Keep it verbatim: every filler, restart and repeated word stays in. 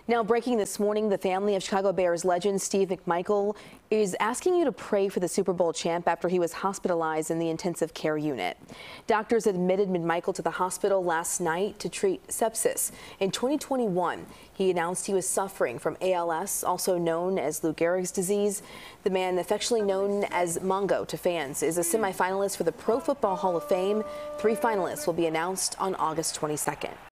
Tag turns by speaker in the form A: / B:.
A: Now, breaking this morning, the family of Chicago Bears legend Steve McMichael is asking you to pray for the Super Bowl champ after he was hospitalized in the intensive care unit. Doctors admitted McMichael to the hospital last night to treat sepsis. In twenty twenty-one, he announced he was suffering from A L S, also known as Lou Gehrig's disease. The man, affectionately known as Mongo to fans, is a semifinalist for the Pro Football Hall of Fame. Three finalists will be announced on August twenty-second.